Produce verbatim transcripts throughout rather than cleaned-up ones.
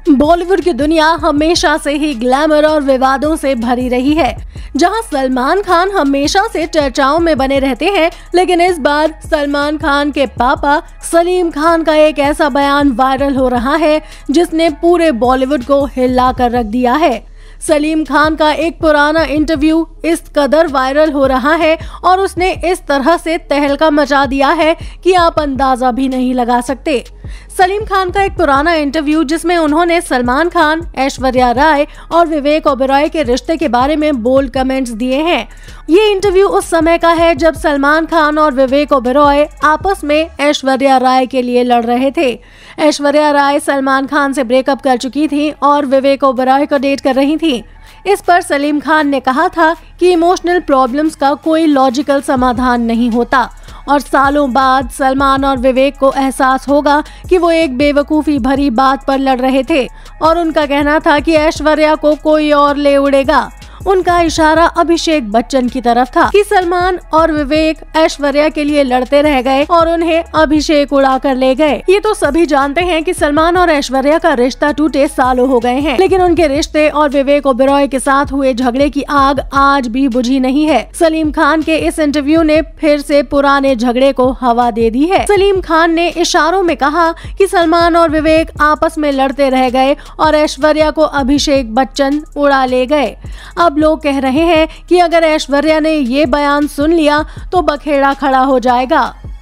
बॉलीवुड की दुनिया हमेशा से ही ग्लैमर और विवादों से भरी रही है। जहां सलमान खान हमेशा से चर्चाओं में बने रहते हैं, लेकिन इस बार सलमान खान के पापा सलीम खान का एक ऐसा बयान वायरल हो रहा है जिसने पूरे बॉलीवुड को हिला कर रख दिया है। सलीम खान का एक पुराना इंटरव्यू इस कदर वायरल हो रहा है और उसने इस तरह से तहलका मचा दिया है कि आप अंदाजा भी नहीं लगा सकते। सलीम खान का एक पुराना इंटरव्यू जिसमें उन्होंने सलमान खान, ऐश्वर्या राय और विवेक ओबेरॉय के रिश्ते के बारे में बोल्ड कमेंट्स दिए हैं। ये इंटरव्यू उस समय का है जब सलमान खान और विवेक ओबेरॉय आपस में ऐश्वर्या राय के लिए लड़ रहे थे। ऐश्वर्या राय सलमान खान से ब्रेकअप कर चुकी थी और विवेक ओबेरॉय को डेट कर रही थी। इस पर सलीम खान ने कहा था कि इमोशनल प्रॉब्लम्स का कोई लॉजिकल समाधान नहीं होता और सालों बाद सलमान और विवेक को एहसास होगा कि वो एक बेवकूफ़ी भरी बात पर लड़ रहे थे और उनका कहना था कि ऐश्वर्या को कोई और ले उड़ेगा। उनका इशारा अभिषेक बच्चन की तरफ था कि सलमान और विवेक ऐश्वर्या के लिए लड़ते रह गए और उन्हें अभिषेक उड़ा कर ले गए। ये तो सभी जानते हैं कि सलमान और ऐश्वर्या का रिश्ता टूटे सालों हो गए हैं, लेकिन उनके रिश्ते और विवेक ओबेरॉय के साथ हुए झगड़े की आग आज भी बुझी नहीं है। सलीम खान के इस इंटरव्यू ने फिर से पुराने झगड़े को हवा दे दी है। सलीम खान ने इशारों में कहा कि सलमान और विवेक आपस में लड़ते रह गए और ऐश्वर्या को अभिषेक बच्चन उड़ा ले गए। अब लोग कह रहे हैं कि अगर ऐश्वर्या ने ये बयान सुन लिया तो बखेड़ा खड़ा हो जाएगा।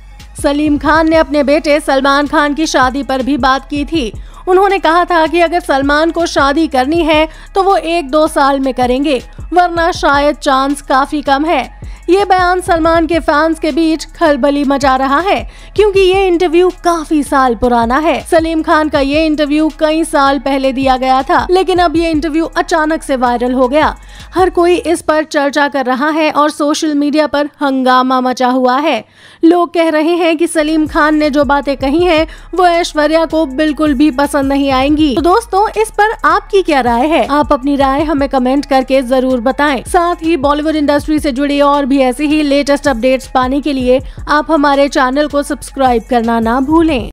सलीम खान ने अपने बेटे सलमान खान की शादी पर भी बात की थी। उन्होंने कहा था कि अगर सलमान को शादी करनी है तो वो एक दो साल में करेंगे, वरना शायद चांस काफी कम है। ये बयान सलमान के फैंस के बीच खलबली मचा रहा है क्योंकि ये इंटरव्यू काफी साल पुराना है। सलीम खान का ये इंटरव्यू कई साल पहले दिया गया था, लेकिन अब ये इंटरव्यू अचानक से वायरल हो गया। हर कोई इस पर चर्चा कर रहा है और सोशल मीडिया पर हंगामा मचा हुआ है। लोग कह रहे हैं कि सलीम खान ने जो बातें कही हैं वो ऐश्वर्या को बिल्कुल भी पसंद नहीं आएंगी। तो दोस्तों, इस पर आपकी क्या राय है? आप अपनी राय हमें कमेंट करके जरूर बताएं। साथ ही बॉलीवुड इंडस्ट्री से जुड़ी और भी ऐसी ही लेटेस्ट अपडेट्स पाने के लिए आप हमारे चैनल को सब्सक्राइब करना ना भूलें।